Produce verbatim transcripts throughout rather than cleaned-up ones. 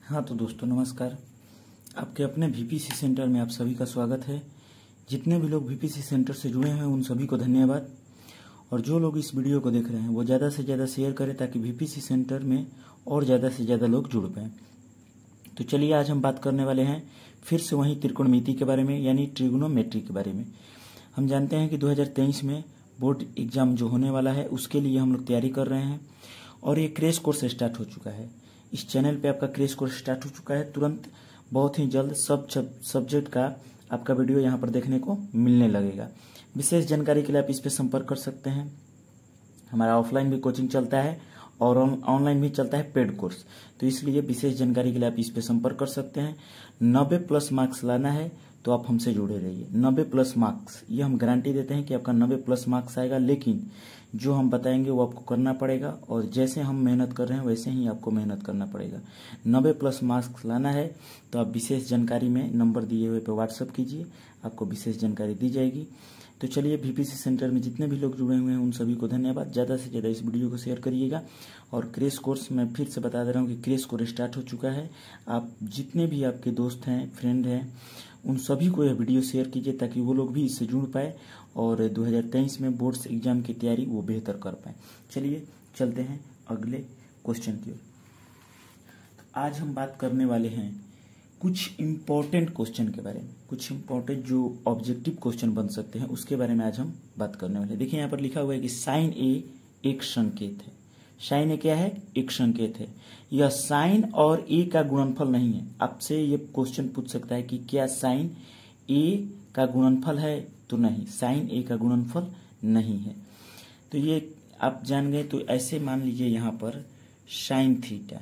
हाँ तो दोस्तों नमस्कार। आपके अपने वीपीसी सेंटर में आप सभी का स्वागत है। जितने भी लोग वीपीसी सेंटर से जुड़े हैं उन सभी को धन्यवाद। और जो लोग इस वीडियो को देख रहे हैं वो ज़्यादा से ज़्यादा शेयर करें ताकि वीपीसी सेंटर में और ज़्यादा से ज़्यादा लोग जुड़ पाएँ। तो चलिए आज हम बात करने वाले हैं फिर से वहीं त्रिकोणमिति के बारे में, यानी ट्रिगोनोमेट्री के बारे में। हम जानते हैं कि दो हज़ार तेईस में बोर्ड एग्जाम जो होने वाला है उसके लिए हम लोग तैयारी कर रहे हैं और ये क्रैश कोर्स स्टार्ट हो चुका है। इस चैनल पे आपका क्रैश कोर्स स्टार्ट हो चुका है। तुरंत बहुत ही जल्द सब सब्जेक्ट का आपका वीडियो यहाँ पर देखने को मिलने लगेगा। विशेष जानकारी के लिए आप इस पे संपर्क कर सकते हैं। हमारा ऑफलाइन भी कोचिंग चलता है और ऑनलाइन भी चलता है पेड कोर्स, तो इसलिए विशेष जानकारी के लिए आप इस पे संपर्क कर सकते हैं। नब्बे प्लस मार्क्स लाना है तो आप हमसे जुड़े रहिए। नब्बे प्लस मार्क्स ये हम गारंटी देते हैं कि आपका नब्बे प्लस मार्क्स आएगा, लेकिन जो हम बताएंगे वो आपको करना पड़ेगा और जैसे हम मेहनत कर रहे हैं वैसे ही आपको मेहनत करना पड़ेगा। नब्बे प्लस मार्क्स लाना है तो आप विशेष जानकारी में नंबर दिए हुए पे व्हाट्सअप कीजिए, आपको विशेष जानकारी दी जाएगी। तो चलिए वीपीसी सेंटर में जितने भी लोग जुड़े हुए हैं उन सभी को धन्यवाद। ज़्यादा से ज़्यादा इस वीडियो को शेयर करिएगा। और क्रैश कोर्स मैं फिर से बता दे रहा हूँ कि क्रैश कोर्स स्टार्ट हो चुका है। आप जितने भी आपके दोस्त हैं, फ्रेंड हैं, उन सभी को यह वीडियो शेयर कीजिए ताकि वो लोग भी इससे जुड़ पाए और दो हज़ार तेईस में बोर्ड्स एग्जाम की तैयारी वो बेहतर कर पाए। चलिए चलते हैं अगले क्वेश्चन की ओर। तो आज हम बात करने वाले हैं कुछ इम्पोर्टेंट क्वेश्चन के बारे में, कुछ इम्पोर्टेंट जो ऑब्जेक्टिव क्वेश्चन बन सकते हैं उसके बारे में आज हम बात करने वाले हैं। देखिए यहाँ पर लिखा हुआ है कि साइन ए एक संकेत है। साइन ए क्या है? एक संकेत है। यह साइन और ए का गुणनफल नहीं है। आपसे ये क्वेश्चन पूछ सकता है कि क्या साइन ए का गुणनफल है? तो नहीं, साइन ए का गुणनफल नहीं है। तो ये आप जान गए। तो ऐसे मान लीजिए यहाँ पर साइन थीटा,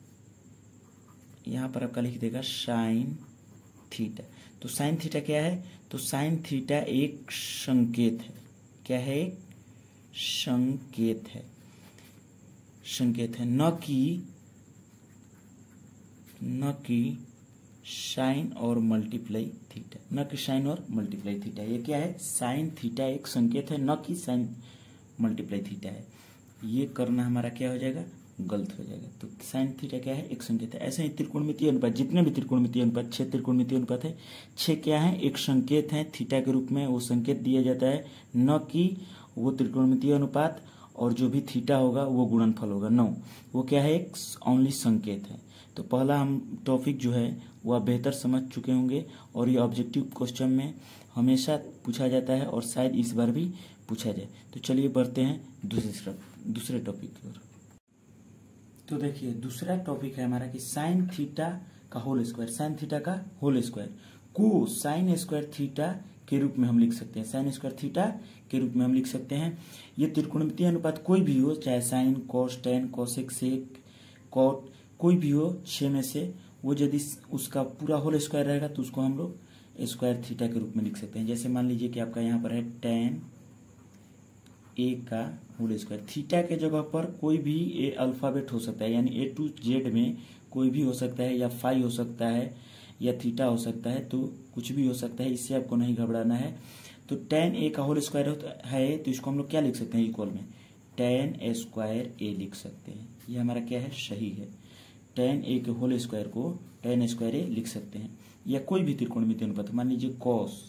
यहाँ पर आपका लिख देगा साइन थीटा। तो साइन थीटा क्या है? तो साइन थीटा एक संकेत है। क्या है? एक संकेत है, संकेत है, न कि न कि साइन और मल्टीप्लाई थीटा, न कि साइन और मल्टीप्लाई थीटा। ये क्या है? साइन थीटा एक संकेत है, न कि साइन मल्टीप्लाई थीटा है। ये करना हमारा क्या हो जाएगा? गलत हो जाएगा। तो साइन थीटा क्या है? एक संकेत है। ऐसे ही त्रिकोणमितीय अनुपात, जितने भी त्रिकोणमितीय अनुपात, छह त्रिकोणमितीय अनुपात है, छह क्या है? एक संकेत है थीटा के रूप में। वो संकेत दिया जाता है, न कि वो त्रिकोणमितीय अनुपात और जो भी थीटा होगा वो गुणनफल होगा। नो, वो क्या है? एक ओनली संकेत है। तो पहला हम टॉपिक जो है वो आप बेहतर समझ चुके होंगे और ये ऑब्जेक्टिव क्वेश्चन में हमेशा पूछा जाता है और शायद इस बार भी पूछा जाए। तो चलिए बढ़ते हैं दूसरे दूसरे टॉपिक की ओर। तो देखिए दूसरा टॉपिक है हमारा कि साइन थीटा का होल स्क्वायर, साइन थीटा का होल स्क्वायर को साइन स्क्वायर थीटा के रूप में हम लिख सकते हैं। साइन स्क्वायर थीटा के रूप में हम लिख सकते हैं। ये त्रिकोणमितीय अनुपात कोई भी हो, चाहे sine, cos, tan, cosec, sec, cot, कोई भी हो छह में से, वो यदि उसका पूरा होल स्क्वायर रहेगा तो उसको हम लोग स्क्वायर थीटा के रूप में लिख सकते हैं। जैसे मान लीजिए कि आपका यहाँ पर है टेन ए का होल स्क्वायर। थीटा के जगह पर कोई भी ए अल्फाबेट हो सकता है, यानी ए टू जेड में कोई भी हो सकता है, या फाई हो सकता है, या थीटा हो सकता है, तो कुछ भी हो सकता है। इससे आपको नहीं घबराना है। तो टेन ए का होल स्क्वायर है तो इसको हम लोग क्या लिख सकते हैं? इक्वल में टेन ए स्क्वायर ए लिख सकते हैं। ये हमारा क्या है? सही है। टेन ए के होल स्क्वायर को टेन स्क्वायर ए लिख सकते हैं। या कोई भी त्रिकोणमितीय अनुपात, मान लीजिए कॉस,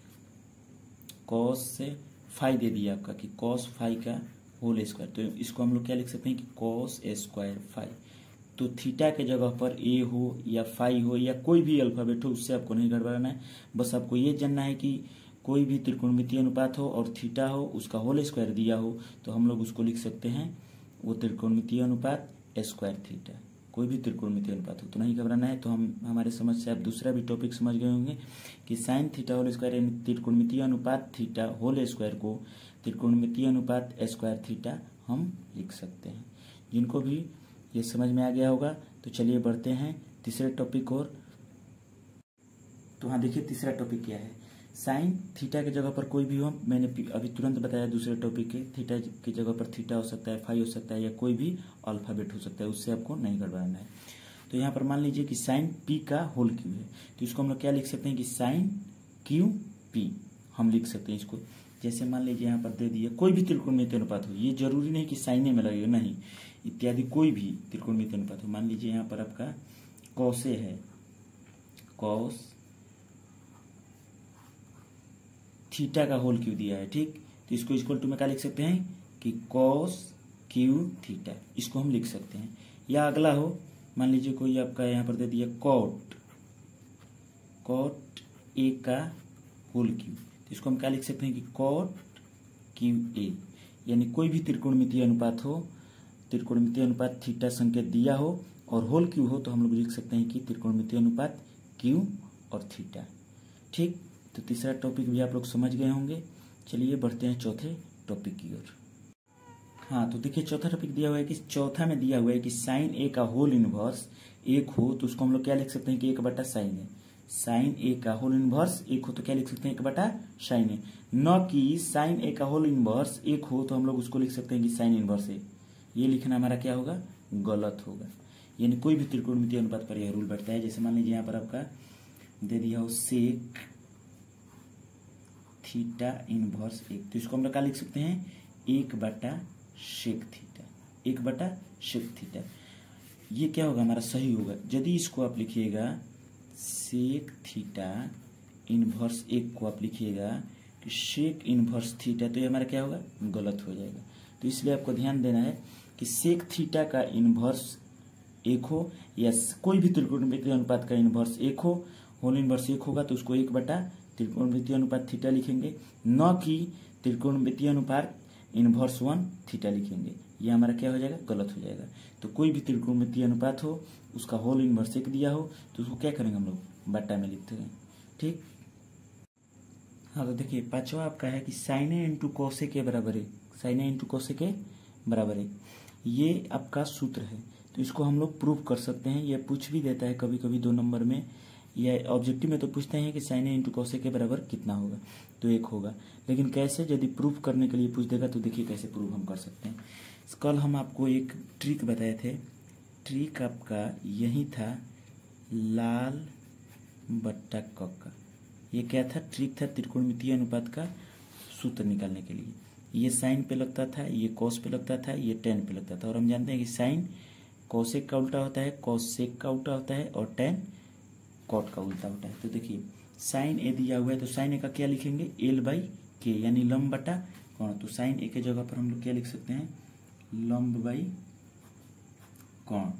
कॉस से फाई दे दिया आपका कि कॉस फाई का होल स्क्वायर, तो इसको हम लोग क्या लिख सकते हैं कि कॉस ए स्क्वायर फाई। तो थीटा के जगह पर ए हो या फाई हो या कोई भी अल्फाबेट हो, उससे आपको नहीं गड़बड़ाना है। बस आपको ये जानना है कि कोई भी त्रिकोणमितीय अनुपात हो और थीटा हो, उसका होल स्क्वायर दिया हो, तो हम लोग उसको लिख सकते हैं वो त्रिकोणमितीय अनुपात स्क्वायर थीटा। कोई भी त्रिकोणमितीय अनुपात हो तो नहीं घबराना है। तो हम हमारे समझ से आप दूसरा भी टॉपिक समझ गए होंगे कि साइन थीटा होल स्क्वायर यानी त्रिकोणमितीय अनुपात थीटा होल स्क्वायर को त्रिकोणमितीय अनुपात स्क्वायर थीटा हम लिख सकते हैं। जिनको भी ये समझ में आ गया होगा तो चलिए बढ़ते हैं तीसरे टॉपिक और। तो हाँ देखिए तीसरा टॉपिक क्या है? साइन थीटा के जगह पर कोई भी हो, मैंने अभी तुरंत बताया दूसरे टॉपिक के, थीटा की जगह पर थीटा हो सकता है, फाई हो सकता है, या कोई भी अल्फाबेट हो सकता है, उससे आपको नहीं गड़बड़ाना है। तो यहाँ पर मान लीजिए कि साइन पी का होल क्यू है, तो इसको हम लोग क्या लिख सकते हैं कि साइन क्यू पी हम लिख सकते हैं इसको। जैसे मान लीजिए यहाँ पर दे दिए कोई भी त्रिकोणमितीय अनुपात हो, ये जरूरी नहीं कि साइने में लगेगा, नहीं, इत्यादि कोई भी त्रिकोणमितीय अनुपात हो। मान लीजिए यहाँ पर आपका कॉसे है, कॉस थीटा का होल क्यू दिया है, ठीक। तो इसको इक्वल टू में क्या लिख सकते हैं कि कॉस क्यू थीटा, इसको हम लिख सकते हैं। या अगला हो, मान लीजिए कोई आपका यहाँ पर दे दिया कॉट, कॉट ए का होल क्यू, तो इसको हम क्या लिख सकते हैं कि कॉट क्यू ए। यानी कोई भी त्रिकोणमितीय अनुपात हो, त्रिकोणमितीय अनुपात थीटा संकेत दिया हो और होल क्यू हो, तो हम लोग लिख सकते हैं कि त्रिकोणमितीय अनुपात क्यू और थीटा, ठीक। तो तीसरा टॉपिक भी आप लोग समझ गए होंगे। चलिए बढ़ते हैं चौथे टॉपिक की ओर। हाँ, तो देखिए चौथा टॉपिक दिया हुआ है कि चौथा में दिया हुआ है कि साइन ए का होल इनवर्स एक हो, तो उसको हम लोग क्या लिख सकते हैं कि एक बटा साइन ए। साइन ए का होल इनवर्स एक हो तो क्या लिख सकते हैं एक बटा साइन ए, न कि साइन ए का होल इनवर्स एक हो तो हम लोग उसको लिख सकते हैं कि साइन इनवर्स ए। ये लिखना हमारा क्या होगा, गलत होगा। यानी कोई भी त्रिकोणमितीय अनुपात पर यह रूल बैठता है। जैसे मान लीजिए यहाँ पर आपका दे दिया हो सेक थीटा इनवर्स एक, तो इसको हम लोग क्या लिख सकते हैं एक बटा सेक थीटा, एक बटा सेक थीटा। ये क्या होगा हमारा सही होगा। यदि इसको आप लिखिएगा सेक थीटा इनवर्स एक को आप लिखिएगा कि सेक इनवर्स थीटा, तो ये हमारा क्या होगा, गलत हो जाएगा। तो इसलिए आपको ध्यान देना है कि सेक थीटा का इनवर्स एक हो या कोई भी त्रिकोणमितीय अनुपात का इनवर्स एक हो, होल इनवर्स एक होगा तो उसको एक बटा त्रिकोणमितीय अनुपात थीटा लिखेंगे, न कि त्रिकोणमितीय अनुपात इनवर्स वन थीटा लिखेंगे। ये हमारा क्या हो जाएगा, गलत हो जाएगा। तो कोई भी त्रिकोणमितीय अनुपात हो, उसका होल इनवर्स एक दिया हो, तो उसको क्या करेंगे हम लोग, बटा में लिखते हैं, ठीक। हाँ, तो देखिए पांचवा आपका है कि साइन ए इंटू कोसे के बराबर है, साइन ए इंटू कोसे के बराबर है। ये आपका सूत्र है, तो इसको हम लोग प्रूव कर सकते हैं। ये पूछ भी देता है कभी कभी दो नंबर में, या ऑब्जेक्टिव में तो पूछते हैं कि साइन ए इंटू कोसे के बराबर कितना होगा, तो एक होगा। लेकिन कैसे, यदि प्रूफ करने के लिए पूछ देगा तो देखिए कैसे प्रूफ हम कर सकते हैं। कल हम आपको एक ट्रिक बताए थे, ट्रिक आपका यही था लाल बट्टा क का। ये क्या था, ट्रिक था त्रिकोणमितीय अनुपात का सूत्र निकालने के लिए। ये साइन पे लगता था, ये कॉस पे लगता था, ये टेन पे लगता था। और हम जानते हैं कि साइन कोसेक का उल्टा होता है, कॉसेक का उल्टा होता है और टेन कॉट का उल्टा होता है। तो देखिए साइन ए दिया हुआ है, तो साइन ए का क्या लिखेंगे, एल बाई के, यानी लंब बटा कोण। तो साइन ए के जगह पर हम लोग क्या लिख सकते हैं, लंब बाई कोण।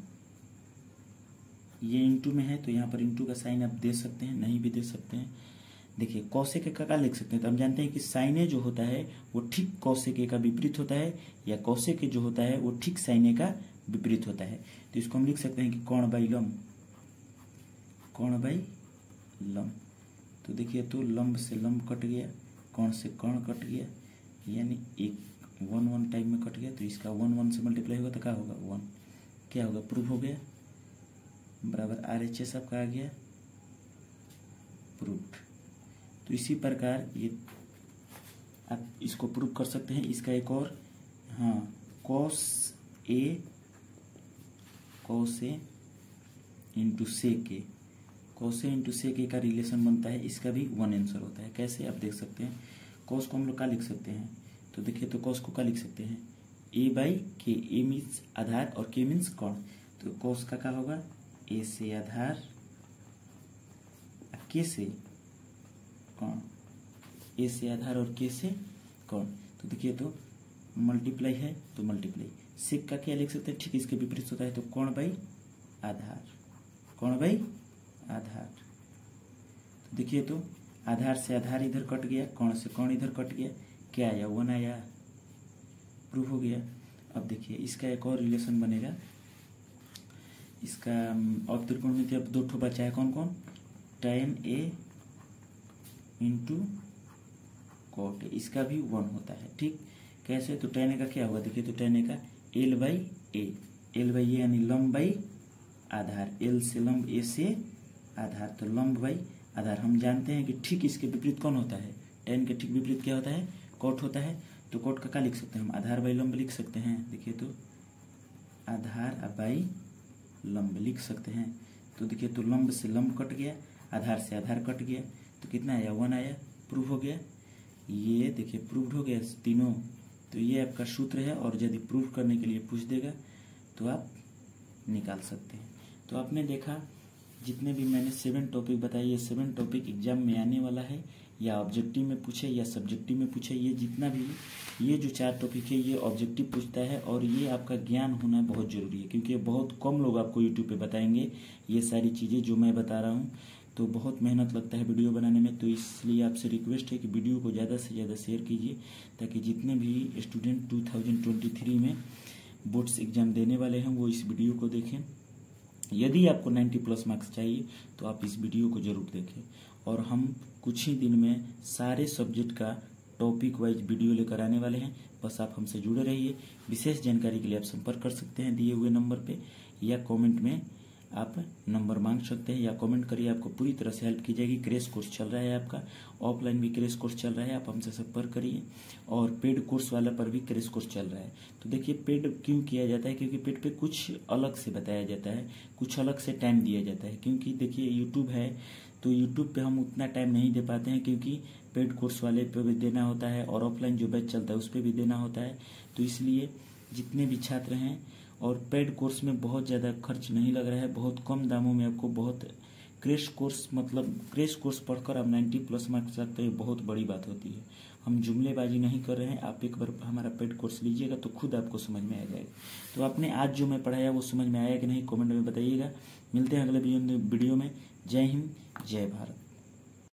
ये इंटू में है तो यहाँ पर इंटू का साइन आप दे सकते हैं, नहीं भी दे सकते हैं। देखिए कौशिक का क्या लिख सकते हैं, तो हम जानते हैं कि साइन ए जो होता है वो ठीक कौशिक का विपरीत होता है, या कौशिक जो होता है वो ठीक साइन ए का विपरीत होता है। तो इसको हम लिख सकते हैं कि कोण बाई लंब, कोण बाई लंब। तो देखिए तो लंब से लंब कट गया, कोण से कोण कट गया, यानी एक वन वन टाइम में कट गया। तो इसका वन वन से मल्टीप्लाई होगा तो क्या होगा, वन। क्या होगा, प्रूफ हो गया, बराबर आर एच एस आपका आ गया प्रूफ। तो इसी प्रकार ये आप इसको प्रूफ कर सकते हैं। इसका एक और, हाँ, cos A cos A into sec A, cos A into sec A का रिलेशन बनता है, इसका भी वन आंसर होता है। कैसे आप देख सकते हैं, कॉस को हम लोग क्या लिख सकते हैं, तो देखिए तो कॉस को क्या लिख सकते हैं, ए बाई के। ए मीन्स आधार और के मीन्स कोण। तो कॉस का क्या होगा, ए से आधार, के से कोण, ए से आधार और के से कोण। तो देखिए तो मल्टीप्लाई है तो मल्टीप्लाई, सेक का क्या लिख सकते हैं, ठीक इसके विपरीत होता है। तो कोण बाई आधार, कोण बाई आधार। तो देखिए तो आधार से आधार इधर कट गया, कोण से कोण इधर कट गया, क्या आया, वन आया, प्रूफ हो गया। अब देखिए इसका एक और रिलेशन बनेगा, इसका और त्रिकोणमितीय अब दो ठो बचा है, कौन कौन, tan A into cot A, इसका भी वन होता है, ठीक। कैसे, तो टेन ए का क्या होगा, देखिए तो टेन ए का L by A, L by A यानी लंब बाई आधार, एल से लंब, ए से आधार, तो लंब बाई आधार। हम जानते हैं कि ठीक इसके विपरीत कौन होता है, टेन के ठीक विपरीत क्या होता है, कॉट होता है। तो कॉट का क्या लिख सकते हैं हम, आधार बाई लंब लिख सकते हैं। देखिए तो आधार बाई लंब लिख सकते हैं। तो देखिए तो लंब से लंब कट गया, आधार से आधार कट गया, तो कितना आया, वन आया, प्रूफ हो गया। ये देखिए प्रूफ हो गया तीनों। तो ये आपका सूत्र है, और यदि प्रूफ करने के लिए पूछ देगा तो आप निकाल सकते हैं। तो आपने देखा जितने भी मैंने सेवन टॉपिक बताए, ये सेवन टॉपिक एग्जाम में आने वाला है, या ऑब्जेक्टिव में पूछे या सब्जेक्टिव में पूछे। ये जितना भी ये जो चार टॉपिक है ये ऑब्जेक्टिव पूछता है, और ये आपका ज्ञान होना बहुत ज़रूरी है, क्योंकि बहुत कम लोग आपको यूट्यूब पे बताएंगे ये सारी चीज़ें जो मैं बता रहा हूँ। तो बहुत मेहनत लगता है वीडियो बनाने में, तो इसलिए आपसे रिक्वेस्ट है कि वीडियो को ज़्यादा से ज़्यादा शेयर कीजिए, ताकि जितने भी student two thousand twenty three में बोर्ड्स एग्ज़ाम देने वाले हैं वो इस वीडियो को देखें। यदि आपको नाइन्टी प्लस मार्क्स चाहिए तो आप इस वीडियो को जरूर देखें, और हम कुछ ही दिन में सारे सब्जेक्ट का टॉपिक वाइज वीडियो लेकर आने वाले हैं। बस आप हमसे जुड़े रहिए। विशेष जानकारी के लिए आप संपर्क कर सकते हैं दिए हुए नंबर पे, या कमेंट में आप नंबर मांग सकते हैं, या कमेंट करिए, आपको पूरी तरह से हेल्प की जाएगी। क्रैश कोर्स चल रहा है आपका, ऑफलाइन भी क्रैश कोर्स चल रहा है, आप हमसे संपर्क करिए। और पेड कोर्स वाला पर भी क्रैश कोर्स चल रहा है। तो देखिए, पेड क्यों किया जाता है, क्योंकि पेड पे कुछ अलग से बताया जाता है, कुछ अलग से टाइम दिया जाता है। क्योंकि देखिए यूट्यूब है, तो यूट्यूब पे हम उतना टाइम नहीं दे पाते हैं, क्योंकि पेड कोर्स वाले पे भी देना होता है, और ऑफलाइन जो बैच चलता है उस पर भी देना होता है। तो इसलिए जितने भी छात्र हैं, और पेड कोर्स में बहुत ज़्यादा खर्च नहीं लग रहा है, बहुत कम दामों में आपको बहुत क्रैश कोर्स, मतलब क्रैश कोर्स पढ़कर आप नाइन्टी प्लस मार्क्स रखते हैं, बहुत बड़ी बात होती है। हम जुमलेबाजी नहीं कर रहे हैं। आप एक बार हमारा पेड कोर्स लीजिएगा तो खुद आपको समझ में आ जाएगा। तो आपने आज जो मैं पढ़ाया वो समझ में आया कि नहीं, कमेंट में बताइएगा। मिलते हैं अगले वीडियो में। जय हिंद, जय भारत।